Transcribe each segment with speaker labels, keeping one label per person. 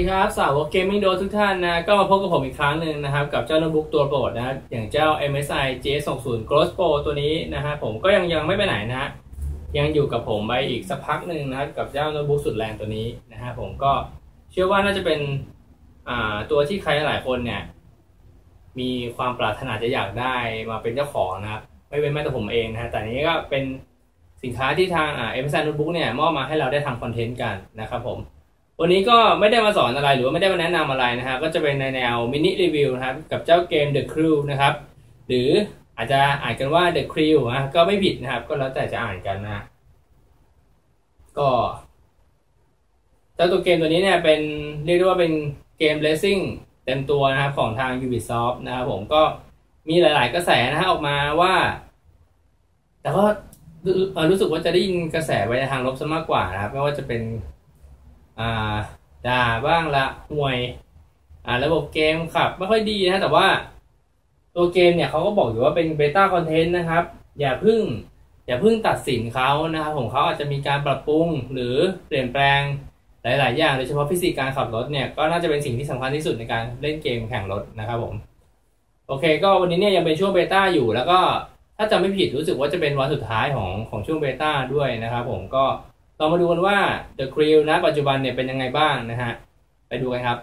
Speaker 1: ดีครับสาวกเกมมิ่งโดทุกท่านนะก็มาพบกับผมอีกครั้งหนึ่งนะครับกับเจ้าโน้ตบุ๊กตัวโปรดนะครับอย่างเจ้า MSI GS20 Gross Pro ตัวนี้นะฮะผมก็ยังไม่ไปไหนนะฮะยังอยู่กับผมไปอีกสักพักหนึ่งนะครับกับเจ้าโน้ตบุ๊กสุดแรงตัวนี้นะฮะผมก็เชื่อว่าน่าจะเป็นตัวที่ใครหลายคนเนี่ยมีความปรารถนาจะอยากได้มาเป็นเจ้าของนะครับไม่เป็นแม้แต่ผมเองนะฮะแต่นี้ก็เป็นสินค้าที่ทางMSI Notebook เนี่ยมอบมาให้เราได้ทำคอนเทนต์กันนะครับผมวันนี้ก็ไม่ได้มาสอนอะไรหรือว่าไม่ได้มาแนะนำอะไรนะฮะก็จะเป็นในแนวมินิรีวิวนะครับกับเจ้าเกม The Crew นะครับหรืออาจจะอ่านกันว่า The Crew นะก็ไม่ผิดนะครับก็แล้วแต่จะอ่านกันนะก็เจ้าตัวเกมตัวนี้เนี่ยเป็นเรียกได้ว่าเป็นเกม Racing เต็มตัวนะครับของทาง Ubisoft นะครับผมก็มีหลายๆกระแสนะฮะออกมาว่าแต่ก็รู้สึกว่าจะได้ยินกระแสไปในทางลบซะมากกว่านะครับไม่ว่าจะเป็นด่าบ้างละห่วยระบบเกมขับไม่ค่อยดีนะแต่ว่าตัวเกมเนี่ยเขาก็บอกอยู่ว่าเป็นเบต้าคอนเทนต์นะครับอย่าเพิ่งตัดสินเขานะครับผมเขาอาจจะมีการปรับปรุงหรือเปลี่ยนแปลงหลายๆอย่างโดยเฉพาะฟิสิกส์การขับรถเนี่ยก็น่าจะเป็นสิ่งที่สำคัญที่สุดในการเล่นเกมแข่งรถนะครับผมโอเคก็วันนี้เนี่ยยังเป็นช่วงเบต้าอยู่แล้วก็ถ้าจำไม่ผิดรู้สึกว่าจะเป็นวันสุดท้ายของช่วงเบต้าด้วยนะครับผมก็เรามาดูกันว่า The Crew นะปัจจุบันเนี่ยเป็นยังไงบ้างนะฮะไปดูกันครับ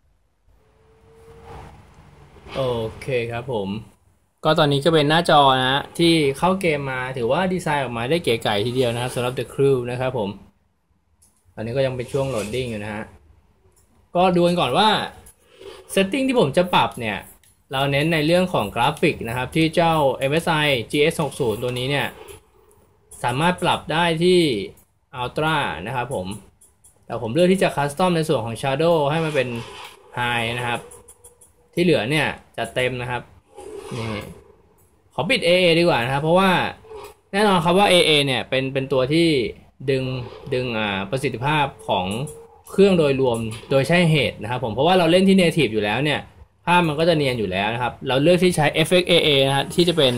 Speaker 1: โอเคครับผมก็ตอนนี้ก็เป็นหน้าจอนะที่เข้าเกมมาถือว่าดีไซน์ออกมาได้เก๋ไก๋ทีเดียวนะครับสำหรับ The Crew นะครับผมตอนนี้ก็ยังเป็นช่วงโหลดดิ้งอยู่นะฮะก็ดูกันก่อนว่าเซตติ้งที่ผมจะปรับเนี่ยเราเน้นในเรื่องของกราฟิกนะครับที่เจ้า MSI GS60 ตัวนี้เนี่ยสามารถปรับได้ที่Ultra นะครับผมแต่ผมเลือกที่จะคัสตอมในส่วนของ Shadow ให้มันเป็น High นะครับที่เหลือเนี่ยจะเต็มนะครับนี่ขอปิด AA ดีกว่านะครับเพราะว่าแน่นอนครับว่า AA เนี่ยเป็นตัวที่ดึงประสิทธิภาพของเครื่องโดยรวมโดยใช่เหตุนะครับผมเพราะว่าเราเล่นที่ Native อยู่แล้วเนี่ยภาพมันก็จะเนียนอยู่แล้วนะครับเราเลือกที่ใช้ Effect AA นะฮะที่จะเป็น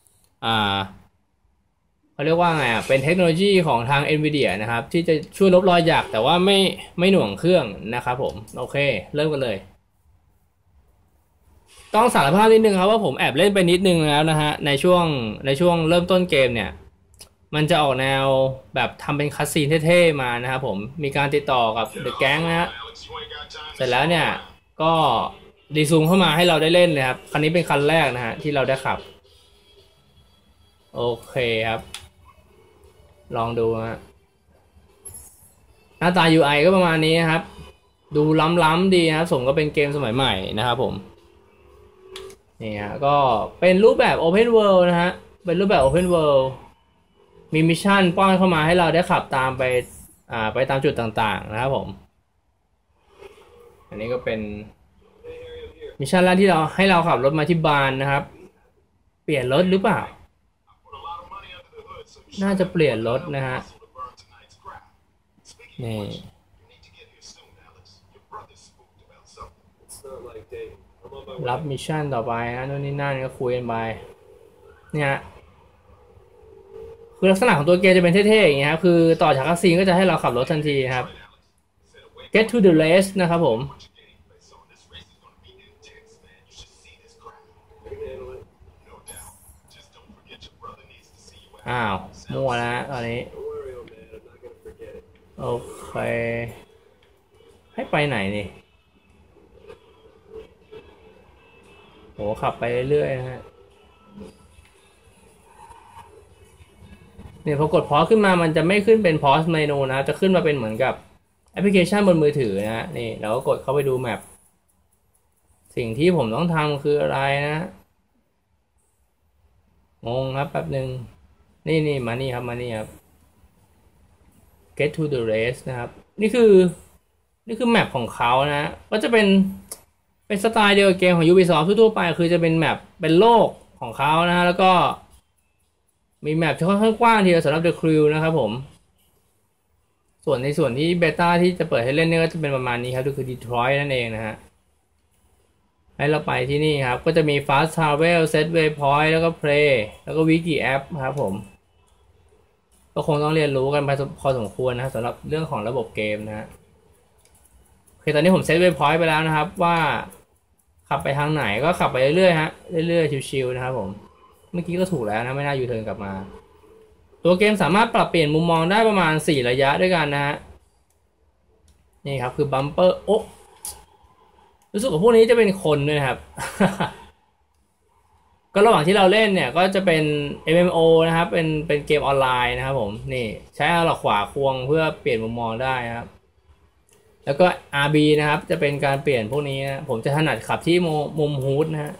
Speaker 1: เขาเรียกว่าไงเป็นเทคโนโลยีของทาง NVIDIA นะครับที่จะช่วยลบรอยหยักแต่ว่าไม่หน่วงเครื่องนะครับผมโอเคเริ่มกันเลยต้องสารภาพนิดนึงครับว่าผมแอบเล่นไปนิดนึงแล้วนะฮะในช่วงเริ่มต้นเกมเนี่ยมันจะออกแนวแบบทำเป็นคัสซีนเท่ๆมานะครับผมมีการติดต่อกับ The Gang นะฮะเสร็จแล้วเนี่ยก็รีซูมเข้ามาให้เราได้เล่นเลยครับคันนี้เป็นคันแรกนะฮะที่เราได้ขับโอเคครับลองดูฮะหน้าตา UI ก็ประมาณนี้นะครับดูล้ำดีนะครับสมก็เป็นเกมสมัยใหม่นะครับผมนี่ฮะก็เป็นรูปแบบ Open World นะฮะเป็นรูปแบบ Open World มีมิชชั่นป้อนเข้ามาให้เราได้ขับตามไปตามจุดต่างๆนะครับผมอันนี้ก็เป็นมิชชั่นแรกที่ให้เราขับรถมาที่บานนะครับเปลี่ยนรถหรือเปล่าน่าจะเปลี่ยนรถนะฮะนี่รับมิชชั่นต่อไปนะโน่นนี่นั่นก็คุยกันไปเนี่ยคือลักษณะของตัวเกมจะเป็นเท่ๆอย่างเงี้ยครับคือต่อจากคัสซีนก็จะให้เราขับรถทันทีครับ Get to the race นะครับผมอ้าวมั่วแล้วตอนนี้โอเคให้ไปไหนนี่โหขับไปเรื่อยๆนะฮะเนี่ยพอกดพอสขึ้นมามันจะไม่ขึ้นเป็นพอสเมนูนะจะขึ้นมาเป็นเหมือนกับแอปพลิเคชันบนมือถือนะนี่เราก็กดเข้าไปดูแมปสิ่งที่ผมต้องทำคืออะไรนะงงครับแป๊บหนึ่งนี่มานี่ครับ Get to the race นะครับนี่คือแมปของเขานะก็จะเป็นสไตล์เดียวกับเกมของ Ubisoft ทั่วไปคือจะเป็นแมปเป็นโลกของเขานะแล้วก็มีแมปที่ค่อนข้างกว้างทีเดียวสำหรับ The Crew นะครับผมส่วนที่เบต้าที่จะเปิดให้เล่นเนี่ยก็จะเป็นประมาณนี้ครับก็คือ Detroit นั่นเองนะฮะให้เราไปที่นี่ครับก็จะมี Fast Travel Set Waypoint แล้วก็ Play แล้วก็ Wiki App ครับผมก็คงต้องเรียนรู้กันไปพอสมควรนะสำหรับเรื่องของระบบเกมนะฮะโอเคตอนนี้ผมเซตเวย์พอยต์ไปแล้วนะครับว่าขับไปทางไหนก็ขับไปเรื่อยๆฮะเรื่อยๆชิวๆนะครับผมเมื่อกี้ก็ถูกแล้วนะไม่น่ายูเทิร์นกลับมาตัวเกมสามารถปรับเปลี่ยนมุมมองได้ประมาณ4ระยะด้วยกันนะฮะนี่ครับคือบัมเปอร์โอ้รู้สึกว่าพวกนี้จะเป็นคนด้วยนะครับ ก็ระหว่างที่เราเล่นเนี่ยก็จะเป็น MMO นะครับเป็นเกมออนไลน์นะครับผมนี่ใช้เอาหลักขวาควงเพื่อเปลี่ยนมุมมองได้นะครับแล้วก็ RB นะครับจะเป็นการเปลี่ยนพวกนี้นะผมจะถนัดขับที่มุมฮูดนะฮะ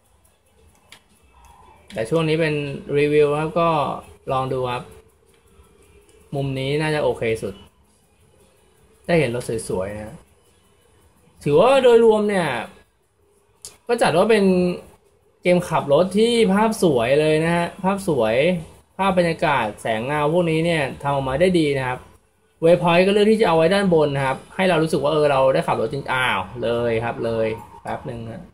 Speaker 1: แต่ช่วงนี้เป็นรีวิวครับก็ลองดูครับมุมนี้น่าจะโอเคสุดได้เห็นรถสวยๆนะถือว่าโดยรวมเนี่ยก็จัดว่าเป็นเกมขับรถที่ภาพสวยเลยนะฮะภาพสวยภาพบรรยากาศแสงเงาพวกนี้เนี่ยทำออกมาได้ดีนะครับเวย์พอยต์ก็เลือกที่จะเอาไว้ด้านบนนะครับให้เรารู้สึกว่าเราได้ขับรถจริงเลยครับเลยแป๊บหนึ่งนะ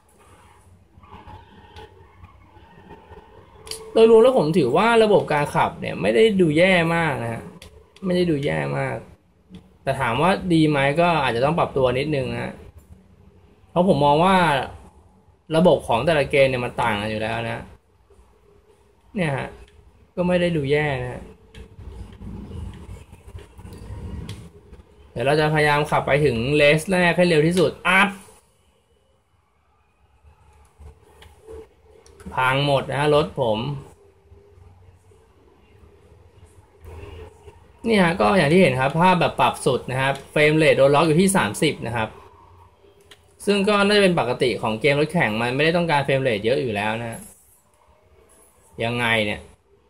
Speaker 1: โดยรวมแล้วผมถือว่าระบบการขับเนี่ยไม่ได้ดูแย่มากนะฮะไม่ได้ดูแย่มากแต่ถามว่าดีไหมก็อาจจะต้องปรับตัวนิดนึงนะเพราะผมมองว่าระบบของแต่ละเกมเนี่ยมันต่างกันอยู่แล้วนะเนี่ยฮะก็ไม่ได้ดูแย่นะเดี๋ยวเราจะพยายามขับไปถึงเลสแรกให้เร็วที่สุดอัพพังหมดนะรถผมนี่ฮะก็อย่างที่เห็นครับภาพแบบปรับสุดนะครับเฟรมเรทโดนล็อกอยู่ที่30นะครับซึ่งก็น่าจะเป็นปกติของเกมรถแข่งมันไม่ได้ต้องการเฟรมเรทเยอะอยู่แล้วนะยังไงเนี่ย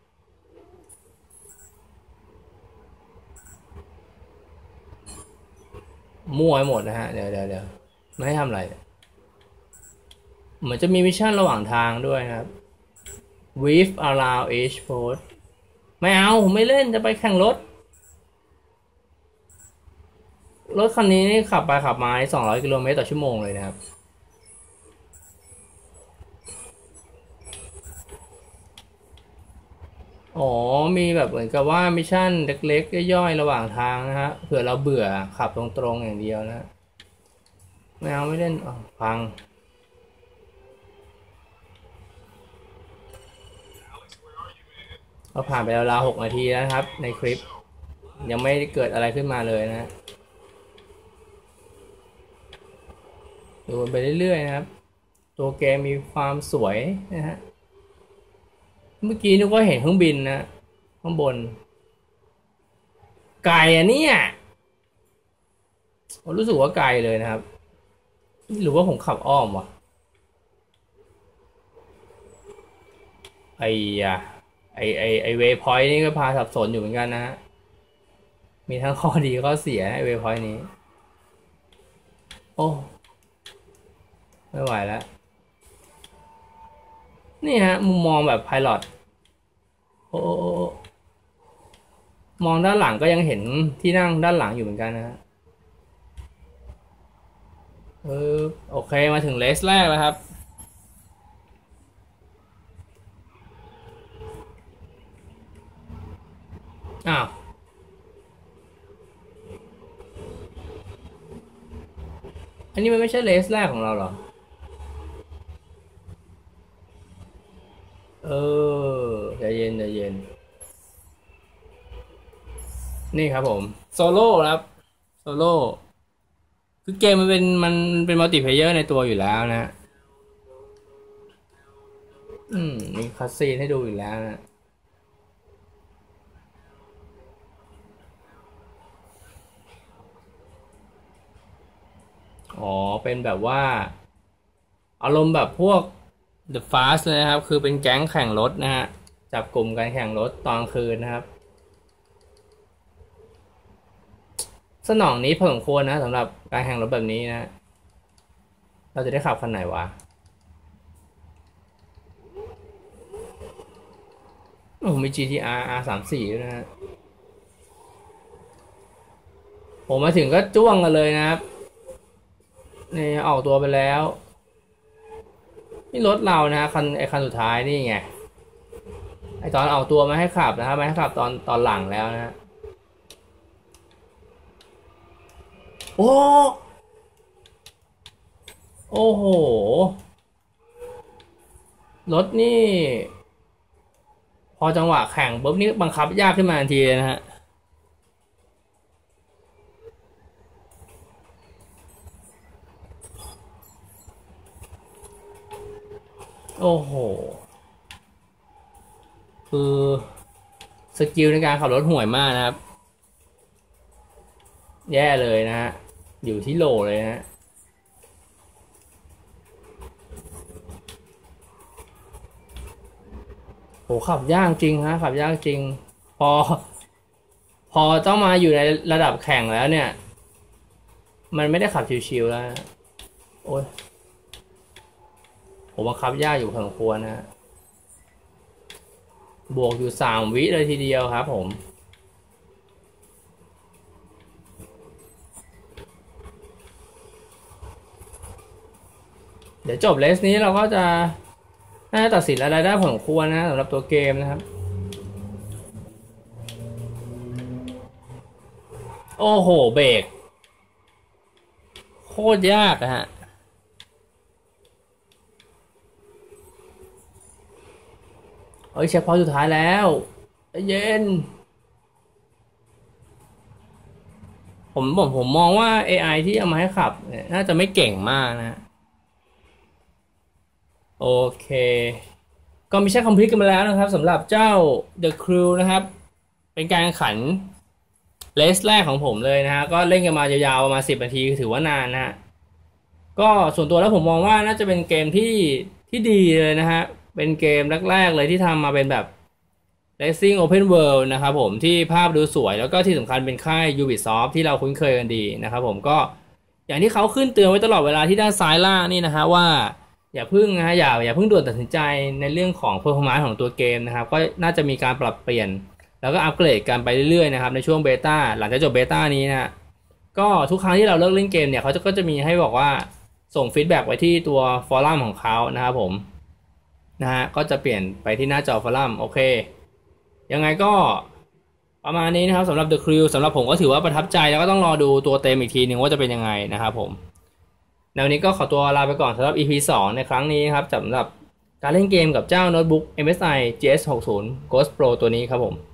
Speaker 1: มั่วไปหมดนะฮะเดี๋ยวไม่ให้ทำอะไรเหมือนจะมีมิชชั่นระหว่างทางด้วยนะครับ Weave around each post ไม่เอาผมไม่เล่นจะไปแข่งรถคันนี้ขับไปขับมา200 กิโลเมตรต่อชั่วโมงเลยนะครับอ๋อมีแบบเหมือนกับว่ามิชชั่นเล็กๆย่อยๆระหว่างทางนะฮะเผื่อเราเบื่อขับตรงๆอย่างเดียวนะไม่เอาไม่เล่นพังเราผ่านไปราวๆ6 นาทีแล้วครับในคลิปยังไม่เกิดอะไรขึ้นมาเลยนะดูไปเรื่อยๆนะครับตัวเกมมีความสวยนะฮะเมื่อกี้นึกว่าเห็นเครื่องบินนะข้างบนไกลอ่ะเนี่ยผมรู้สึกว่าไกลเลยนะครับหรือว่าผมขับอ้อมวะไอ้ยะไอเวย์พอยต์นี่ก็พาสับสนอยู่เหมือนกันนะฮะมีทั้งข้อดีข้อเสียไอเวย์พอยต์นี้โอ้ไม่ไหวแล้วนี่ฮะมุมมองแบบไพลอตโอ้มองด้านหลังก็ยังเห็นที่นั่งด้านหลังอยู่เหมือนกันนะฮะโอเคมาถึงเลสแรกแล้วครับอ้าวอันนี้มันไม่ใช่เลสแรกของเราหรอใจเย็นนี่ครับผมโซโล่ครับโซโล่คือเกมมันเป็นมัลติเพลเยอร์ในตัวอยู่แล้วนะมีคัสซีนให้ดูอยู่แล้วนะอ๋อเป็นแบบว่าอารมณ์แบบพวก The Fast เลยนะครับคือเป็นแก๊งแข่งรถนะฮะจับกลุ่มกันแข่งรถตอนคืนนะครับสนองนี้พอสมควรนะสำหรับการแข่งรถแบบนี้นะเราจะได้ขับคันไหนวะโอ้มี GTR R34 ด้วยนะฮะผมมาถึงก็จ้วงกันเลยนะครับนี่ออกตัวไปแล้วนี่รถเรานะคันสุดท้ายนี่ไงไอตอนออกตัวมาให้ขับนะครับมาให้ขับตอนหลังแล้วนะโอ้โอ้โหรถนี่พอจังหวะแข่งปุ๊บนี่บังคับยากขึ้นมาทันทีเลยนะฮะโอ้โหคือสกิลในการขับรถห่วยมากนะครับแย่เลยนะฮะอยู่ที่โหลเลยนะโหขับยากจริงฮะขับยากจริงพอพอต้องมาอยู่ในระดับแข่งแล้วเนี่ยมันไม่ได้ขับชิวๆแล้วโอ้ยผมบังคับยากอยู่พอสมควรนะบวกอยู่3 วิเลยทีเดียวครับผมเดี๋ยวจบเลสนี้เราก็จะน่าจะตัดสินอะไรได้พอสมควรนะสำหรับตัวเกมนะครับโอ้โหเบรกโคตรยากนะฮะเฮ้ยเช็คพอยต์สุดท้ายแล้วเย็นผมมองว่า AI ที่เอามาให้ขับเนี่ยน่าจะไม่เก่งมากนะโอเคก็มิชชั่นคอมพลีทกันมาแล้วนะครับสำหรับเจ้า The Crew นะครับเป็นการแข่งขันเลสแรกของผมเลยนะฮะก็เล่นกันมายาวๆประมาณ10 นาทีถือว่านานนะฮะก็ส่วนตัวแล้วผมมองว่าน่าจะเป็นเกมที่ดีเลยนะฮะเป็นเกมแรกๆเลยที่ทำมาเป็นแบบ Racing Open World นะครับผมที่ภาพดูสวยแล้วก็ที่สำคัญเป็นค่าย Ubisoft ที่เราคุ้นเคยกันดีนะครับผมก็อย่างที่เขาขึ้นเตือนไว้ตลอดเวลาที่ด้านซ้ายล่างนี่นะฮะว่าอย่าพึ่งนะฮะอย่าพึ่งด่วนตัดสินใจในเรื่องของ performance ของตัวเกมนะครับก็น่าจะมีการปรับเปลี่ยนแล้วก็อัปเกรดกันไปเรื่อยๆนะครับในช่วงเบต้าหลังจากจบเบต้านี้นะก็ทุกครั้งที่เราเลิกเล่นเกมเนี่ยเขาก็จะมีให้บอกว่าส่งฟีดแบ็กไว้ที่ตัวฟอรัมของเขานะครับผมนะฮะก็จะเปลี่ยนไปที่หน้าจอฟอรัมโอเคยังไงก็ประมาณนี้นะครับสำหรับ The Crew สำหรับผมก็ถือว่าประทับใจแล้วก็ต้องรอดูตัวเต็มอีกทีหนึ่งว่าจะเป็นยังไงนะครับผมในวันนี้ก็ขอตัวลาไปก่อนสำหรับ EP 2ในครั้งนี้ครับสำหรับการเล่นเกมกับเจ้าโน้ตบุ๊ก MSI GS60 Ghost Pro ตัวนี้ครับผม